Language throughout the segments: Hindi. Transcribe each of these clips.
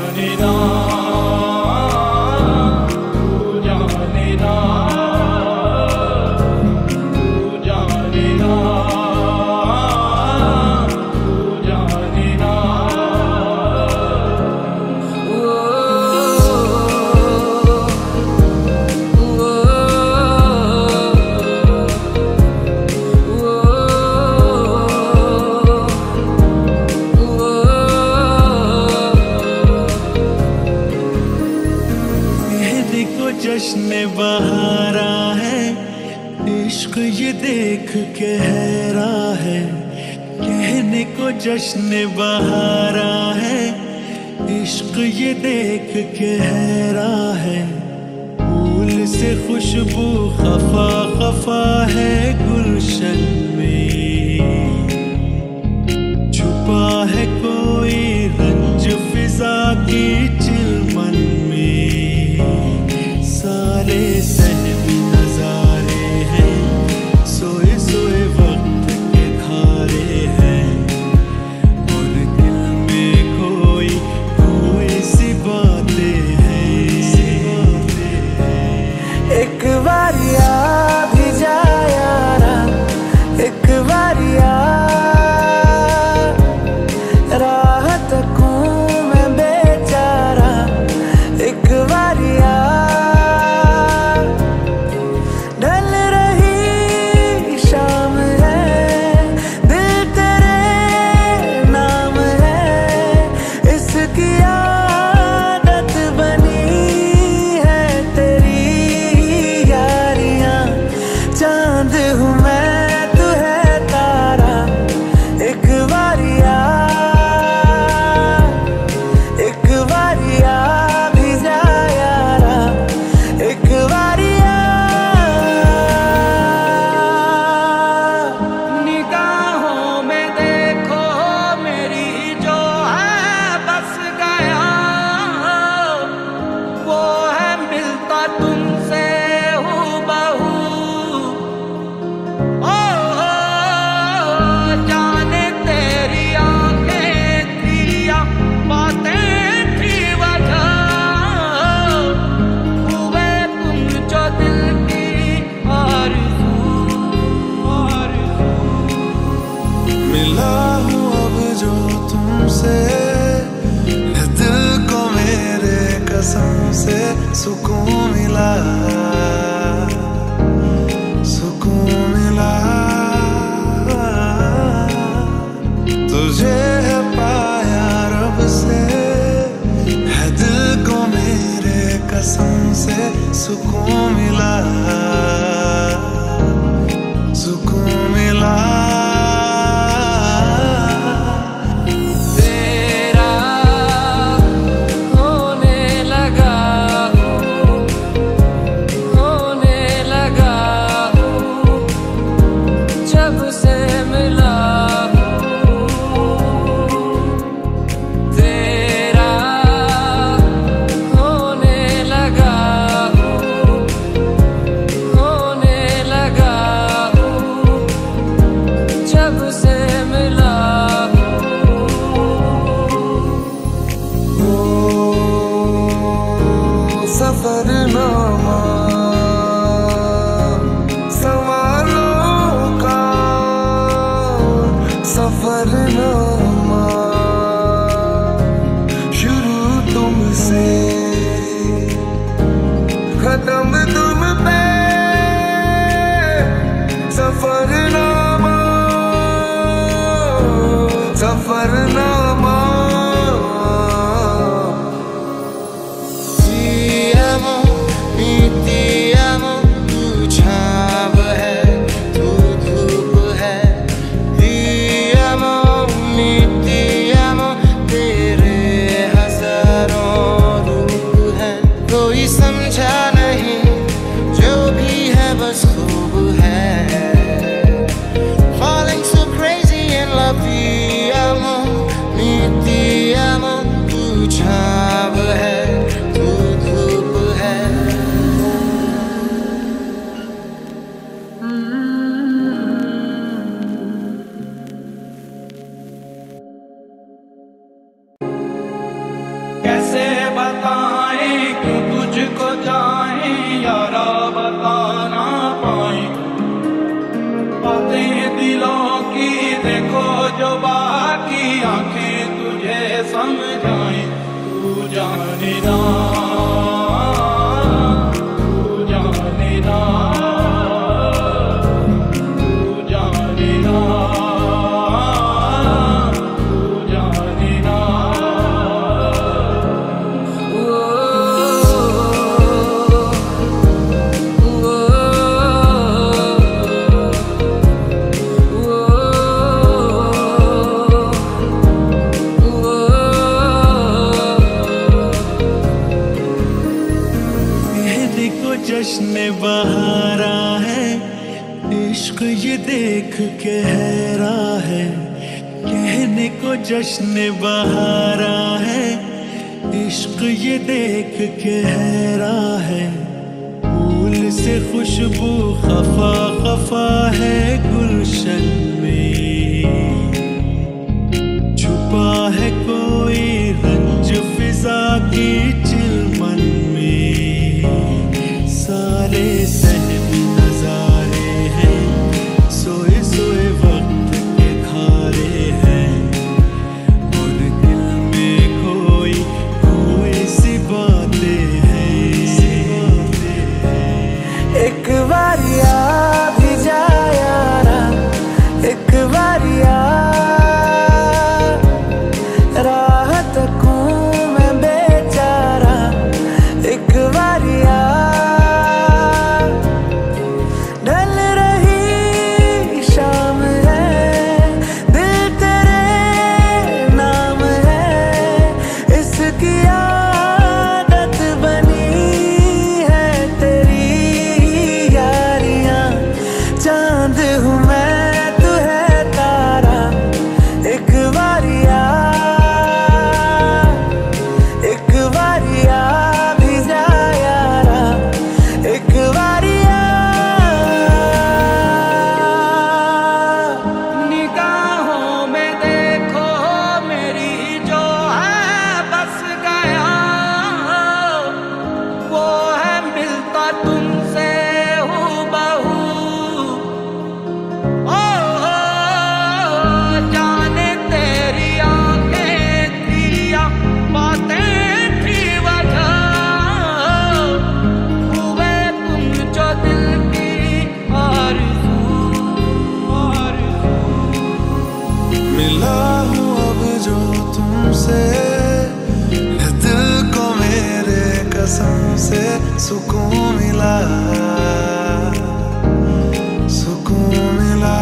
जाने ना, तू जाने ना, तू जाने ना, तू जाने ना। जश्न बहारा है, इश्क ये देख के हैरा है। कहने को जश्न बहारा है, इश्क ये देख के हैरा है। फूल से खुशबू खफा खफा है गुलशन में, छुपा है कोई रंज फिजा की चिलमन में। सारे सहमी नजारे हैं, सोए सोए वक्त के धारे हैं, और दिल में कोई कोई सी बातें हैं। एक बारी आ भी जा यारा, एक बारी आ, राह तकूं मैं बेचारा। एक बारी आ, चांद हूँ मैं तू है तारा। एक बारी आ, एक बारी आ भी जा यारा, एक बारी आ। निगाहों में देखो मेरी जो है बस गया, वो है मिलता तुमसे हूबहू। मिला हूँ अब जो तुमसे, है दिल को मेरे कसम से सुकून मिला, सुकून मिला। तुझे है पाया रब से, है दिल को मेरे कसम से सुकून मिला, सुकून मिला। समझाए तू जाने ना, तू जाने ना, तू जाने ना, तू जाने ना। जश्न बहारा है, इश्क ये देख के हैरा है। कहने को जश्न बहारा है, इश्क ये देख के हैरा है। फूल से खुशबू खफा खफा है गुलशन में, छुपा है कोई रंज फिजा की चिलमन में। सारे सहम नजारे हैं, सोए सोए वक्त के धारे हैं। और दिल में कोई कोई सी बातें हैं। एक बारी आ भी जा यारा, एक बारी आ, राह तकूं मैं बेचारा। एक बारी आ, ढल रही शाम है, दिल तेरे नाम है। इसकी आदत बनी है तेरी यारियां। चांद हूँ मैं तू है तारा। एक बारी आ, एक बारी आ भी जा यारा। एक बारी आ, निगाहों में देखो मेरी जो है बस गया, वो है मिलता तुमसे हूबहू। ओ जाने तेरी आंखें थी या बातें थी वजह, हुए तुम जो दिल की आरज़ू, आरज़ू। मिला हूँ अब जो तुमसे, है दिल को मेरे कसम से सुकून मिला, सुकून मिला।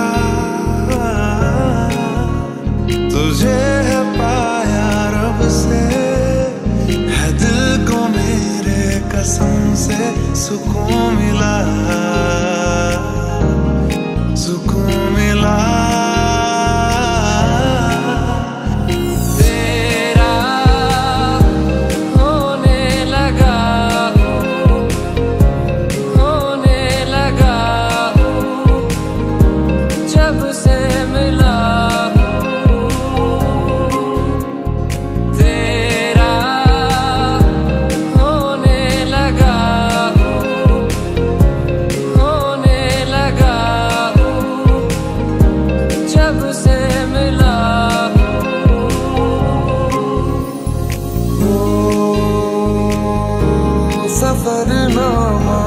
तुझे है पाया रब से, है दिल को मेरे कसम से सुकून मिला, सुकून मिला। तेरा होने लगा हूँ, होने लगा हूँ। जब से मिला हूँ, तेरा होने लगा हूँ, होने लगा हूँ। जब से मिला हूँ, सफरनामा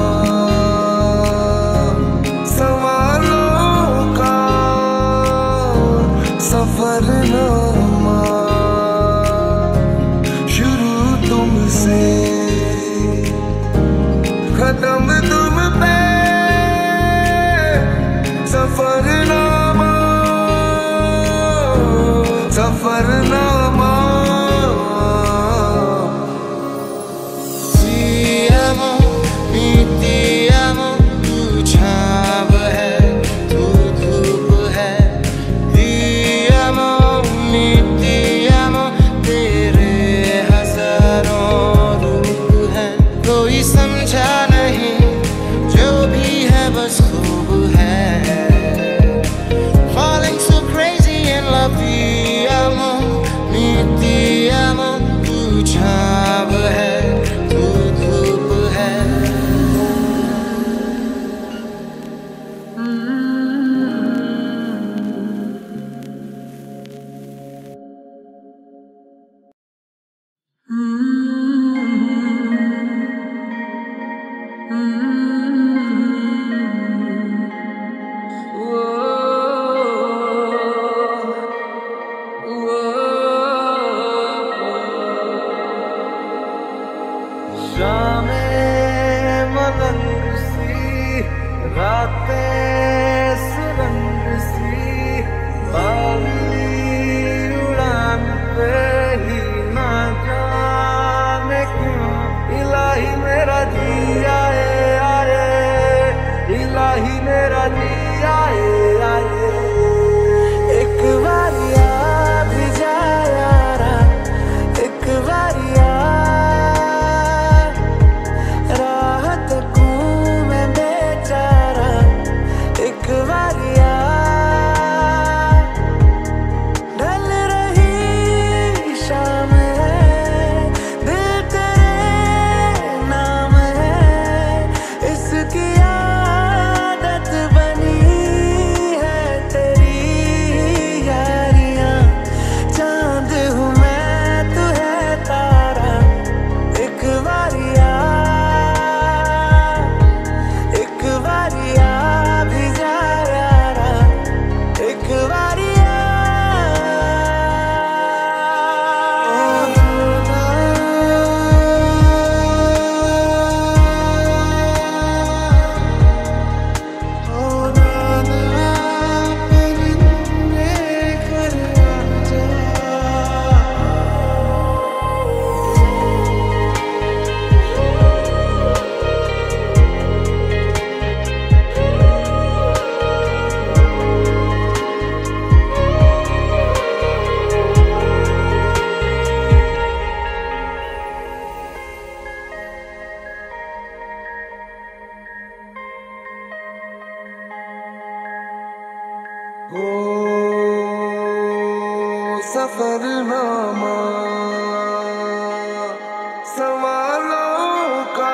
सवालों का, सफरनामा शुरू तुमसे, खत्म तुम पे। Safarnama, Safarnama. Ti amo, ti amo, तू छाव है, तू धूप है। Ti amo, ti amo, तेरे हजारों रूप हैं। कोई समझा नहीं जो भी है बस खूब है। Falling so crazy in love, ti amo, ti amo, तू छाव है, तू धूप है। बातें सुरंग सी बाली उड़ान पे ही ना जाने क्यों इलाही मेरा जी आए आए, इलाही मेरा जी आए आए। एक बार याद जा यारा, एक बार राहत को मैं बेचारा, एक बार ढल रही शाम है, दिल तेरे नाम है, इसकी आदत बनी है तेरी यारियां। चांद हूँ मैं तू है तारा, एक बार एक बारिया भी जा यारा, एक बारिया। ओ दादा परिंदे घर आजा। ओ सफरनामा सवालों का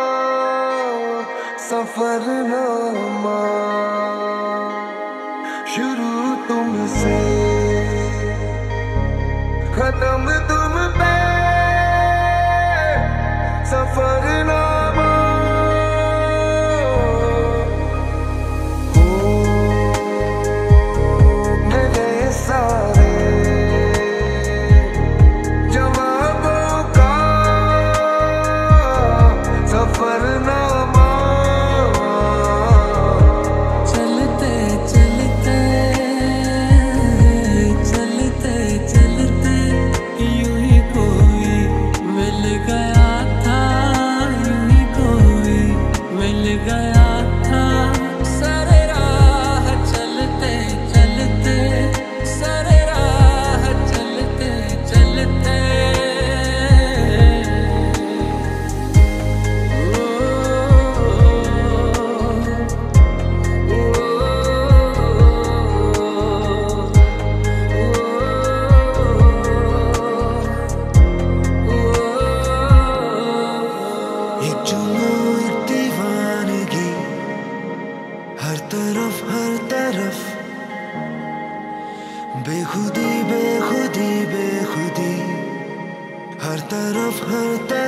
सफरनामा, शुरू तुमसे खत्म तुम पे सफरनामा। सारे जवाबों का सफरनामा, चलते चलते चलते चलते यूं ही कोई मिल गया था, यूं ही कोई मिल गया था। सारे राह चलते चलते, सारे राह चलते चलते एक जुनून एक दीवानगी, हर तरफ बेखुदी बेखुदी बेखुदी, हर तरफ